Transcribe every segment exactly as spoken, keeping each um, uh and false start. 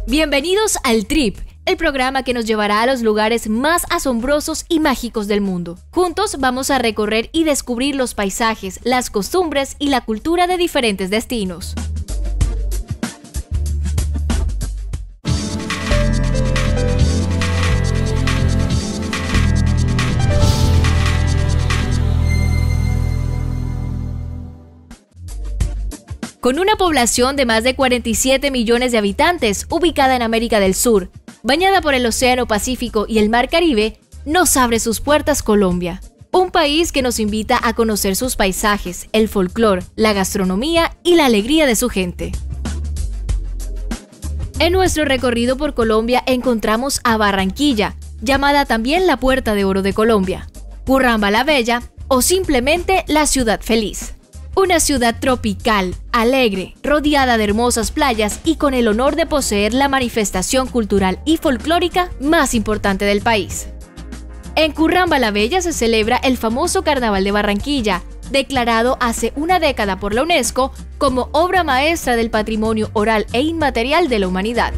Bienvenidos al Trip, el programa que nos llevará a los lugares más asombrosos y mágicos del mundo. Juntos vamos a recorrer y descubrir los paisajes, las costumbres y la cultura de diferentes destinos. Con una población de más de cuarenta y siete millones de habitantes, ubicada en América del Sur, bañada por el Océano Pacífico y el Mar Caribe, nos abre sus puertas Colombia. Un país que nos invita a conocer sus paisajes, el folclore, la gastronomía y la alegría de su gente. En nuestro recorrido por Colombia encontramos a Barranquilla, llamada también la Puerta de Oro de Colombia, Curramba la Bella o simplemente la Ciudad Feliz. Una ciudad tropical, alegre, rodeada de hermosas playas y con el honor de poseer la manifestación cultural y folclórica más importante del país. En Curramba la Bella se celebra el famoso Carnaval de Barranquilla, declarado hace una década por la UNESCO como obra maestra del patrimonio oral e inmaterial de la humanidad.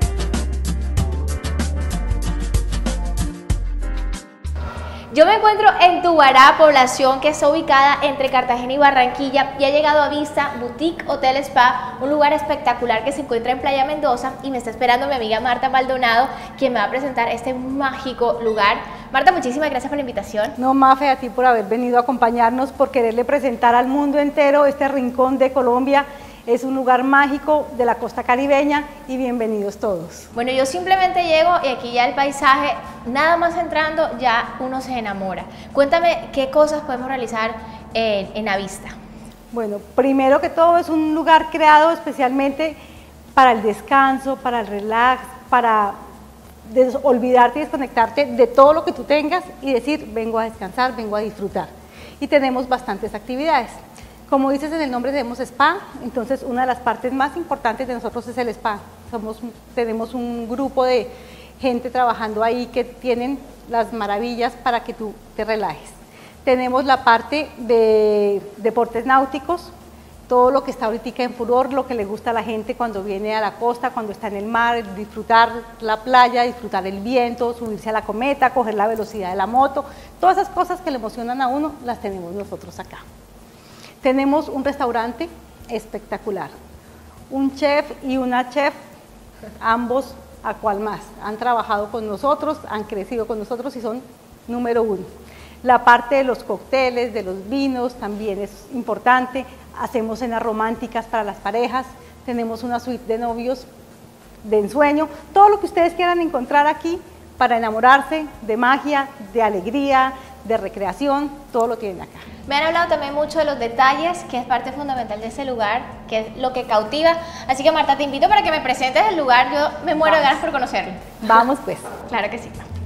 Yo me encuentro en Tubará, población que está ubicada entre Cartagena y Barranquilla, y ha llegado a vista Boutique Hotel Spa, un lugar espectacular que se encuentra en Playa Mendoza, y me está esperando mi amiga Marta Maldonado, quien me va a presentar este mágico lugar. Marta, muchísimas gracias por la invitación. No, Mafe, a ti por haber venido a acompañarnos, por quererle presentar al mundo entero este rincón de Colombia. Es un lugar mágico de la costa caribeña y bienvenidos todos. Bueno, yo simplemente llego y aquí ya el paisaje, nada más entrando, ya uno se enamora. Cuéntame qué cosas podemos realizar en, en la vista. Bueno, primero que todo es un lugar creado especialmente para el descanso, para el relax, para olvidarte y desconectarte de todo lo que tú tengas y decir, vengo a descansar, vengo a disfrutar. Y tenemos bastantes actividades. Como dices en el nombre, tenemos spa, entonces una de las partes más importantes de nosotros es el spa. Somos, tenemos un grupo de gente trabajando ahí que tienen las maravillas para que tú te relajes. Tenemos la parte de deportes náuticos, todo lo que está ahorita en furor, lo que le gusta a la gente cuando viene a la costa, cuando está en el mar, disfrutar la playa, disfrutar el viento, subirse a la cometa, coger la velocidad de la moto, todas esas cosas que le emocionan a uno las tenemos nosotros acá. Tenemos un restaurante espectacular, un chef y una chef, ambos a cual más, han trabajado con nosotros, han crecido con nosotros y son número uno. La parte de los cócteles, de los vinos también es importante, hacemos cenas románticas para las parejas, tenemos una suite de novios de ensueño, todo lo que ustedes quieran encontrar aquí para enamorarse de magia, de alegría, de recreación, todo lo tienen acá. Me han hablado también mucho de los detalles, que es parte fundamental de ese lugar, que es lo que cautiva. Así que Marta, te invito para que me presentes el lugar, yo me muero de ganas por conocerlo. Vamos pues. Claro que sí.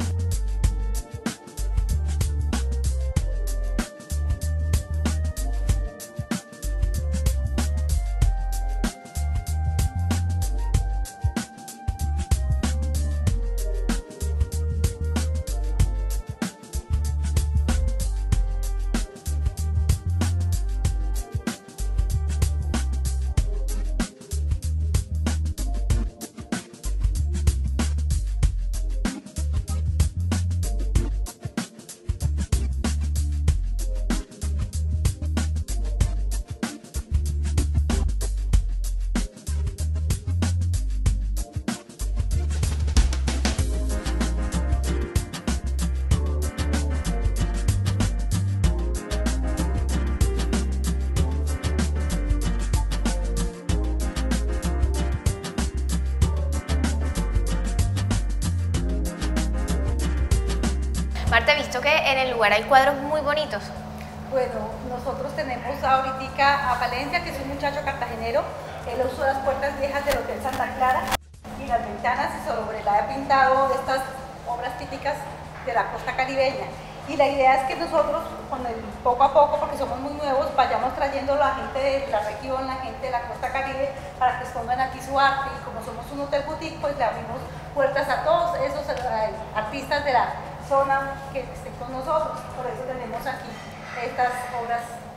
Marta, he visto que en el lugar hay cuadros muy bonitos. Bueno, nosotros tenemos ahorita a Valencia, que es un muchacho cartagenero. Él usó las puertas viejas del Hotel Santa Clara y las ventanas, y sobre él ha pintado estas obras típicas de la costa caribeña. Y la idea es que nosotros, con el, poco a poco, porque somos muy nuevos, vayamos trayendo a la gente de la región, la gente de la costa caribe, para que expongan aquí su arte. Y como somos un hotel boutique, pues le abrimos puertas a todos esos eh, artistas de la zona que estén con nosotros. Por eso tenemos aquí estas obras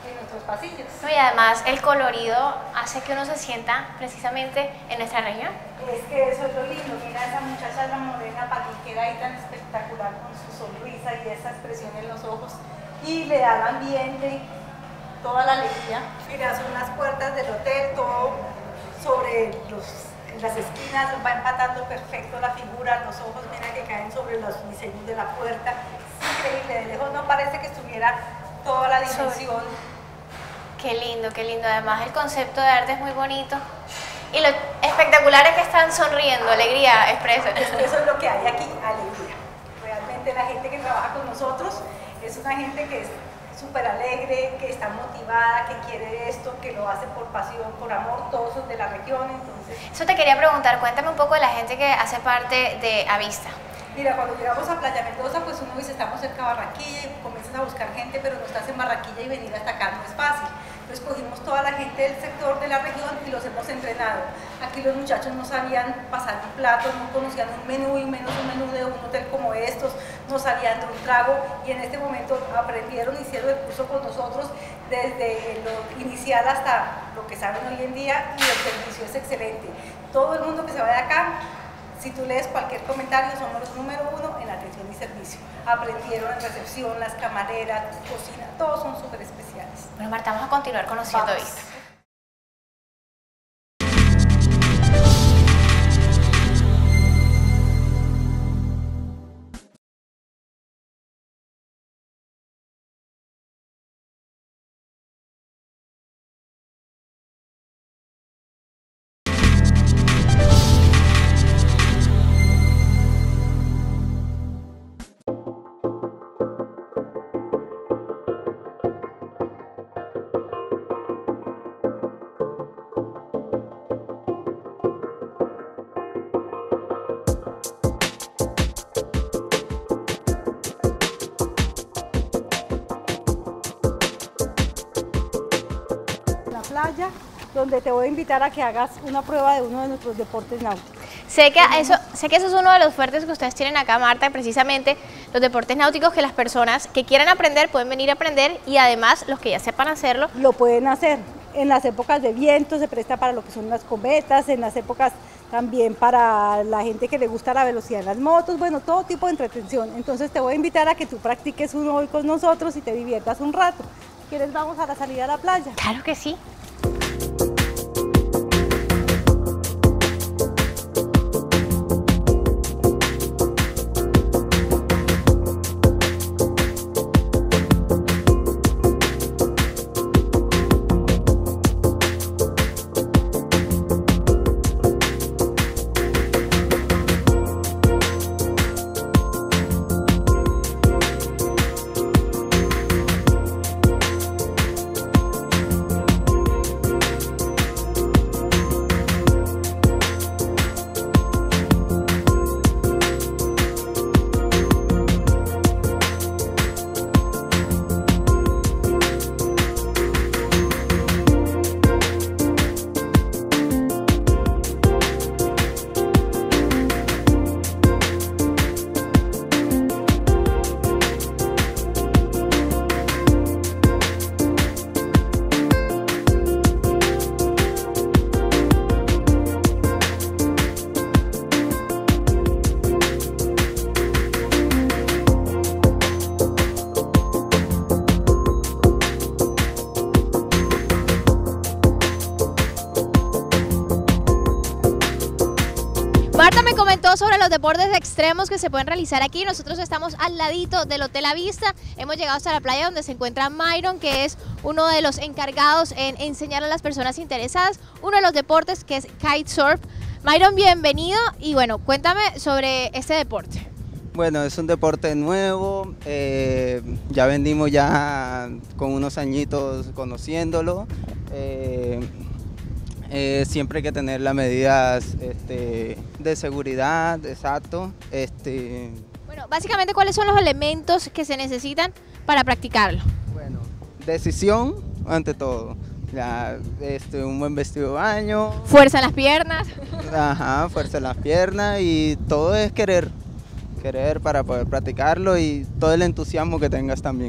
en nuestros pasillos. No, y además el colorido hace que uno se sienta precisamente en nuestra región. Es que eso es lo lindo, mira esa muchacha, la morena patiquera ahí tan espectacular con su sonrisa y esa expresión en los ojos, y le da al ambiente toda la alegría. Mira, son las puertas del hotel, todo sobre los, en las esquinas, va empatando perfecto la figura, los ojos, mira que caen sobre los diseños de la puerta, es increíble, de lejos no parece que estuviera toda la dimensión. Qué lindo, qué lindo, además el concepto de arte es muy bonito. Y lo espectacular es que están sonriendo, alegría expresa. Eso es lo que hay aquí, alegría. Realmente la gente que trabaja con nosotros es una gente que es súper alegre, que está motivada, que quiere esto, que lo hace por pasión, por amor, todos son de la región. Entonces, eso te quería preguntar, cuéntame un poco de la gente que hace parte de Avista. Mira, cuando llegamos a Playa Mendoza, pues uno dice, estamos cerca de Barranquilla y comienzas a buscar gente, pero no estás en Barranquilla y venir hasta acá no es fácil. Entonces cogimos toda la gente del sector de la región y los hemos entrenado. Aquí los muchachos no sabían pasar un plato, no conocían un menú y menos un menú de un hotel como estos, no sabían de un trago y en este momento aprendieron, hicieron el curso con nosotros desde lo inicial hasta lo que saben hoy en día y el servicio es excelente. Todo el mundo que se va de acá, si tú lees cualquier comentario, somos los número uno en atención y servicio. Aprendieron en recepción, las camareras, cocina, todos son súper especiales. Bueno, Marta, vamos a continuar conociendo Avista. Playa, donde te voy a invitar a que hagas una prueba de uno de nuestros deportes náuticos. Sé que, eso, sé que eso es uno de los fuertes que ustedes tienen acá, Marta, precisamente los deportes náuticos que las personas que quieran aprender pueden venir a aprender y además los que ya sepan hacerlo. Lo pueden hacer. En las épocas de viento se presta para lo que son las cometas, en las épocas también para la gente que le gusta la velocidad en las motos, bueno, todo tipo de entretención. Entonces te voy a invitar a que tú practiques uno hoy con nosotros y te diviertas un rato. ¿Quieres? Vamos a la salida a la playa. Claro que sí. Marta me comentó sobre los deportes extremos que se pueden realizar aquí. Nosotros estamos al ladito del Hotel Avista. Hemos llegado hasta la playa donde se encuentra Myron, que es uno de los encargados en enseñar a las personas interesadas uno de los deportes, que es kitesurf. Myron, bienvenido y bueno, cuéntame sobre este deporte. Bueno, es un deporte nuevo, eh, ya venimos ya con unos añitos conociéndolo. Eh, Eh, siempre hay que tener las medidas este, de seguridad, exacto. Este... Bueno, básicamente, ¿cuáles son los elementos que se necesitan para practicarlo? Bueno, decisión ante todo. Ya, este, un buen vestido de baño. Fuerza en las piernas. Ajá, fuerza en las piernas y todo es querer. Querer para poder practicarlo y todo el entusiasmo que tengas también.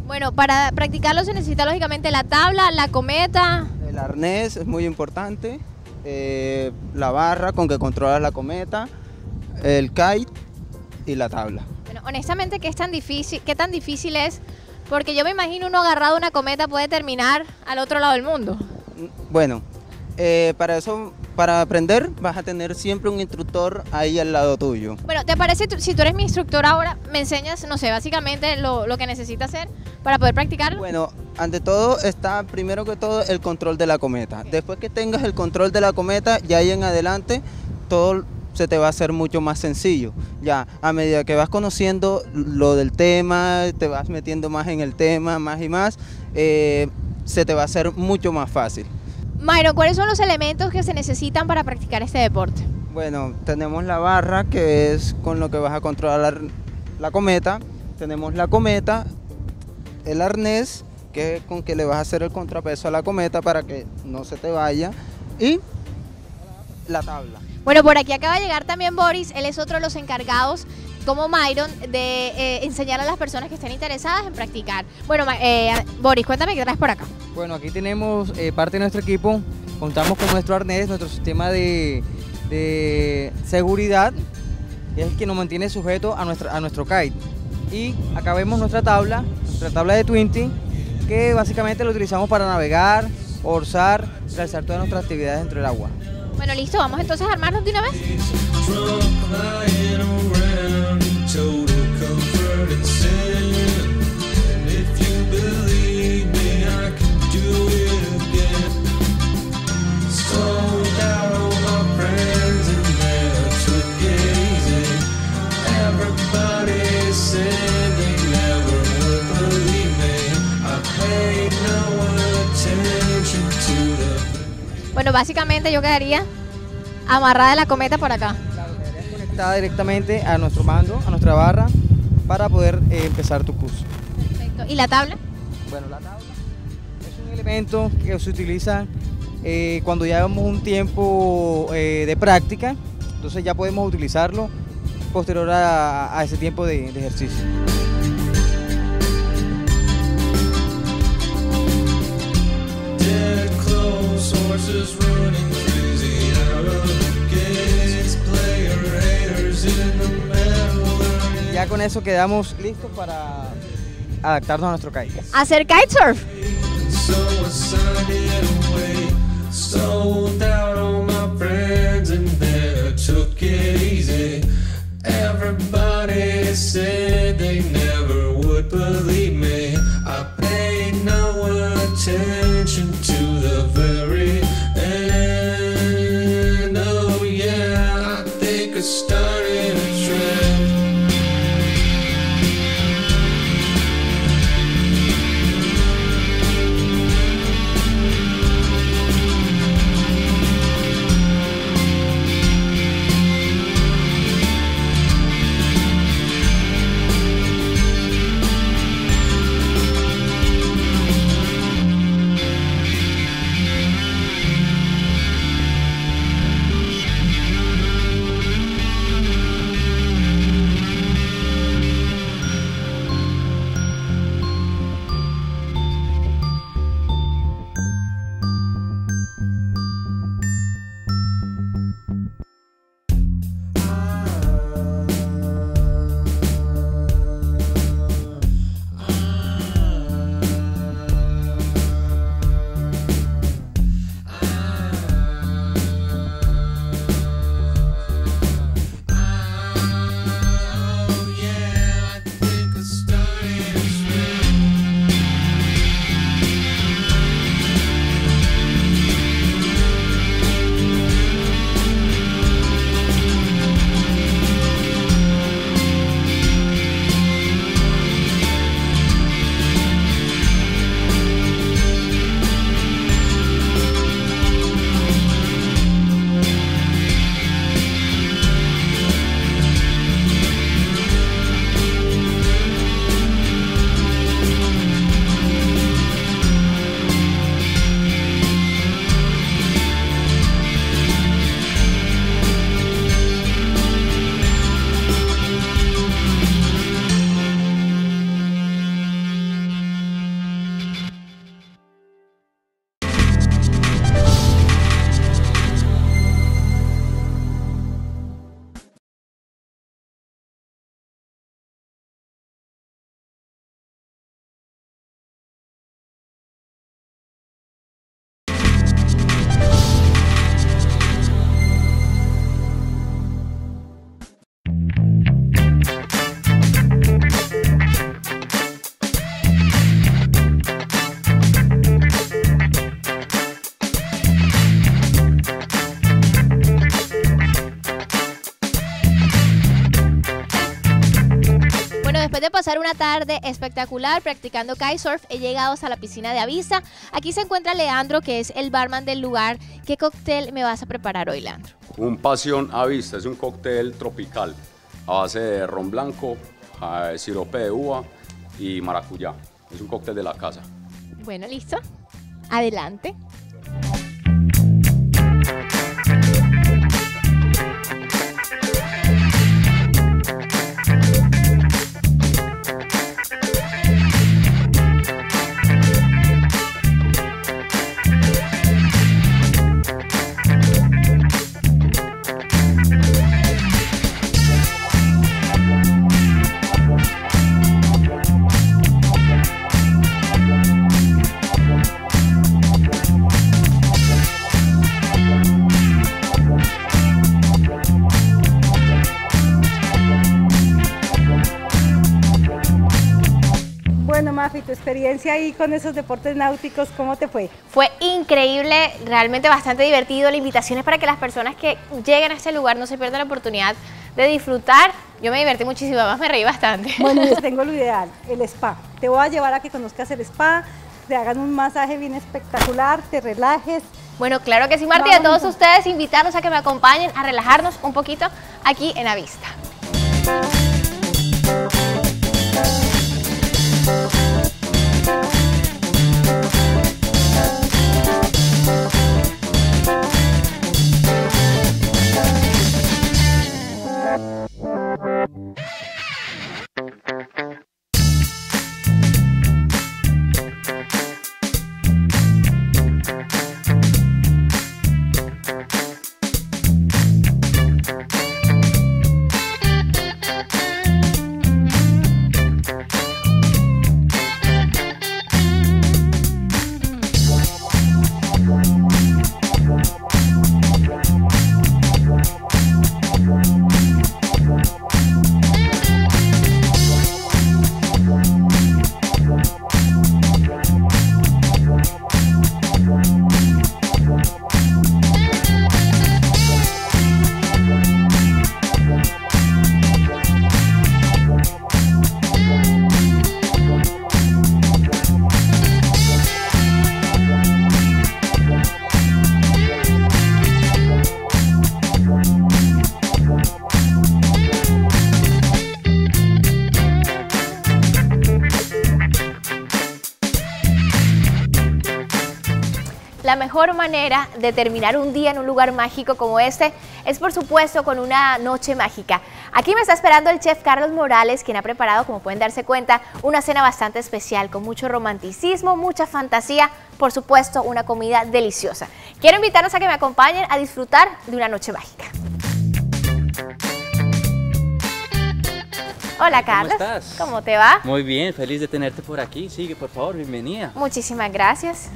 Bueno, para practicarlo se necesita lógicamente la tabla, la cometa. El arnés es muy importante, eh, la barra con que controlas la cometa, el kite y la tabla. Bueno, honestamente, ¿qué es tan difícil, qué tan difícil es? Porque yo me imagino uno agarrado a una cometa puede terminar al otro lado del mundo. Bueno, eh, para eso, para aprender vas a tener siempre un instructor ahí al lado tuyo. Bueno, ¿te parece tú- si tú eres mi instructor ahora, me enseñas, no sé, básicamente lo, lo que necesitas hacer para poder practicarlo? Bueno, ante todo está primero que todo el control de la cometa. Después que tengas el control de la cometa, ya ahí en adelante todo se te va a hacer mucho más sencillo. Ya a medida que vas conociendo lo del tema, te vas metiendo más en el tema, más y más, eh, se te va a hacer mucho más fácil. Myron, ¿cuáles son los elementos que se necesitan para practicar este deporte? Bueno, tenemos la barra, que es con lo que vas a controlar la cometa. Tenemos la cometa, el arnés, que es con que le vas a hacer el contrapeso a la cometa para que no se te vaya, y la tabla. Bueno, por aquí acaba de llegar también Boris, él es otro de los encargados, como Myron, de eh, enseñar a las personas que estén interesadas en practicar. Bueno, Ma- eh, Boris, cuéntame qué traes por acá. Bueno, aquí tenemos eh, parte de nuestro equipo, contamos con nuestro arnés, nuestro sistema de, de seguridad, que es el que nos mantiene sujeto a, nuestra, a nuestro kite. Y acá vemos nuestra tabla, nuestra tabla de veinte, que básicamente lo utilizamos para navegar, orzar, realizar todas nuestras actividades dentro del agua. Bueno, listo, vamos entonces a armarnos de una vez. Bueno, básicamente yo quedaría amarrada de la cometa por acá. Claro, quedarías conectada directamente a nuestro mando, a nuestra barra, para poder eh, empezar tu curso. Perfecto. ¿Y la tabla? Bueno, la tabla es un elemento que se utiliza eh, cuando ya llevamos un tiempo eh, de práctica, entonces ya podemos utilizarlo posterior a, a ese tiempo de, de ejercicio. Ya con eso quedamos listos para adaptarnos a nuestro kite. Hacer kitesurf. Sold out on my friends and then I took it easy. Everybody said they never would believe me. I paid no attention to the very end. Oh yeah, I think I started a trend. después de pasar una tarde espectacular practicando kitesurf, he llegado hasta la piscina de Avista. Aquí se encuentra Leandro, que es el barman del lugar. ¿Qué cóctel me vas a preparar hoy, Leandro? Un Pasión Avista, es un cóctel tropical a base de ron blanco, eh, sirope de uva y maracuyá. Es un cóctel de la casa. Bueno, listo. Adelante. Bueno, Mafi, tu experiencia ahí con esos deportes náuticos, ¿cómo te fue? Fue increíble, realmente bastante divertido. La invitación es para que las personas que lleguen a este lugar no se pierdan la oportunidad de disfrutar. Yo me divertí muchísimo, además me reí bastante. Bueno, les tengo lo ideal, el spa. Te voy a llevar a que conozcas el spa, te hagan un masaje bien espectacular, te relajes. Bueno, claro que sí, Marta, y a todos ustedes invitarlos a que me acompañen a relajarnos un poquito aquí en Avista. La mejor manera de terminar un día en un lugar mágico como este es, por supuesto, con una noche mágica. Aquí me está esperando el chef Carlos Morales, quien ha preparado, como pueden darse cuenta, una cena bastante especial, con mucho romanticismo, mucha fantasía, por supuesto, una comida deliciosa. Quiero invitarlos a que me acompañen a disfrutar de una noche mágica. Hola, Carlos. ¿Cómo estás? ¿Cómo te va? Muy bien, feliz de tenerte por aquí. Sigue, por favor, bienvenida. Muchísimas gracias.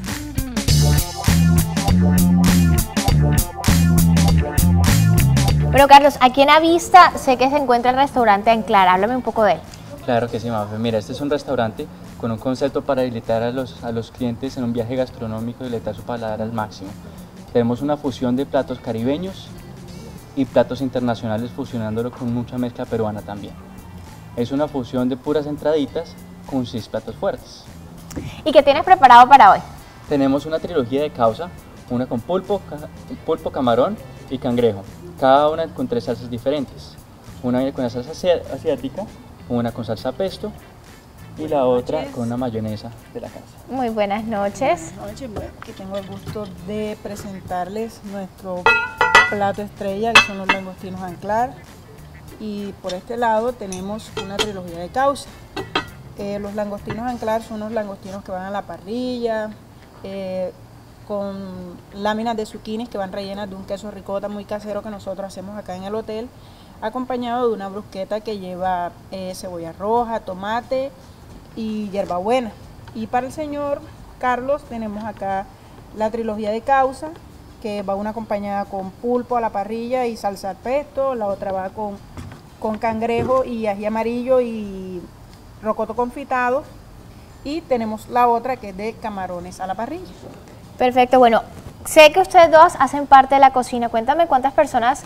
Bueno, Carlos, aquí en Avista sé que se encuentra el restaurante Anclar. Háblame un poco de él. Claro que sí, Mafe. Mira, este es un restaurante con un concepto para deletar a los, a los clientes en un viaje gastronómico y deletar su paladar al máximo. Tenemos una fusión de platos caribeños y platos internacionales, fusionándolo con mucha mezcla peruana también. Es una fusión de puras entraditas con seis platos fuertes. ¿Y qué tienes preparado para hoy? Tenemos una trilogía de causa, una con pulpo, ca pulpo, camarón y cangrejo, cada una con tres salsas diferentes. Una con la salsa asiática, una con salsa pesto y la otra con una mayonesa de la casa. Muy buenas noches. Buenas noches, bueno, aquí tengo el gusto de presentarles nuestro plato estrella, que son los langostinos Anclar. Y por este lado tenemos una trilogía de causa. Eh, los langostinos Anclar son unos langostinos que van a la parrilla, eh, con láminas de zucchinis que van rellenas de un queso ricota muy casero que nosotros hacemos acá en el hotel, acompañado de una brusqueta que lleva eh, cebolla roja, tomate y hierbabuena. Y para el señor Carlos tenemos acá la trilogía de causa, que va una acompañada con pulpo a la parrilla y salsa al pesto, la otra va con, con cangrejo y ají amarillo y rocoto confitado, y tenemos la otra que es de camarones a la parrilla. Perfecto, bueno, sé que ustedes dos hacen parte de la cocina. Cuéntame cuántas personas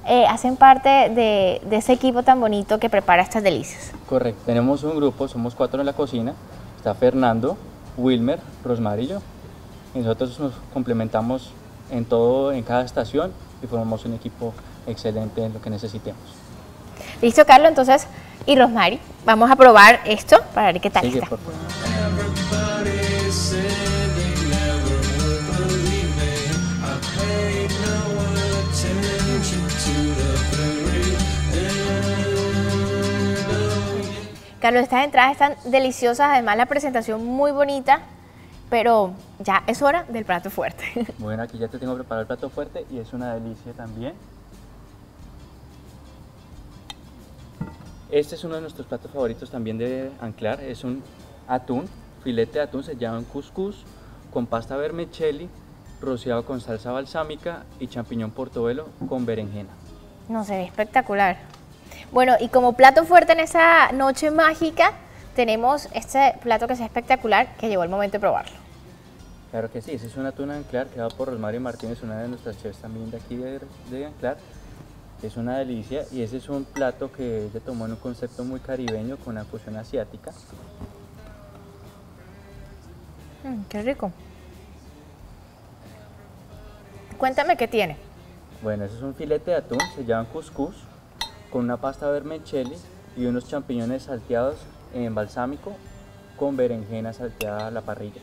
eh, hacen parte de, de ese equipo tan bonito que prepara estas delicias. Correcto, tenemos un grupo, somos cuatro en la cocina, está Fernando, Wilmer, Rosmar y yo. Y nosotros nos complementamos en todo, en cada estación y formamos un equipo excelente en lo que necesitemos. Listo, Carlos, entonces, y Rosmary, vamos a probar esto para ver qué tal Sigue, está. por favor. Everybody said they never would believe me. I paid no attention to the very end of... Carlos, estas entradas están deliciosas, además la presentación muy bonita, pero ya es hora del plato fuerte. Bueno, aquí ya te tengo preparado el plato fuerte y es una delicia también. Este es uno de nuestros platos favoritos también de Anclar, es un atún, filete de atún, se llama couscous, con pasta vermicelli, rociado con salsa balsámica y champiñón portobelo con berenjena. No, se ve espectacular. Bueno, y como plato fuerte en esa noche mágica, tenemos este plato que es espectacular, que llegó el momento de probarlo. Claro que sí, ese es un atún Anclar creado por Rosmary Martínez, una de nuestras chefs también de aquí de, de Anclar. Es una delicia y ese es un plato que ella tomó en un concepto muy caribeño con una fusión asiática. Mm, qué rico. Cuéntame qué tiene. Bueno, ese es un filete de atún, se llama couscous, con una pasta vermicelli y unos champiñones salteados en balsámico con berenjena salteada a la parrilla.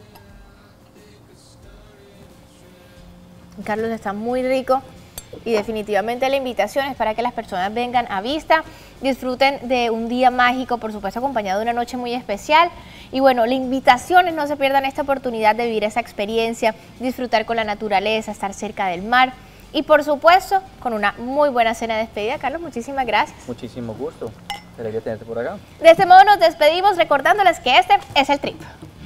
Carlos, está muy rico y definitivamente la invitación es para que las personas vengan a Vista, disfruten de un día mágico, por supuesto acompañado de una noche muy especial. Y bueno, la invitación es no se pierdan esta oportunidad de vivir esa experiencia, disfrutar con la naturaleza, estar cerca del mar y por supuesto con una muy buena cena de despedida. Carlos, muchísimas gracias. Muchísimo gusto, alegría tenerte por acá. De este modo nos despedimos recordándoles que este es el Trip.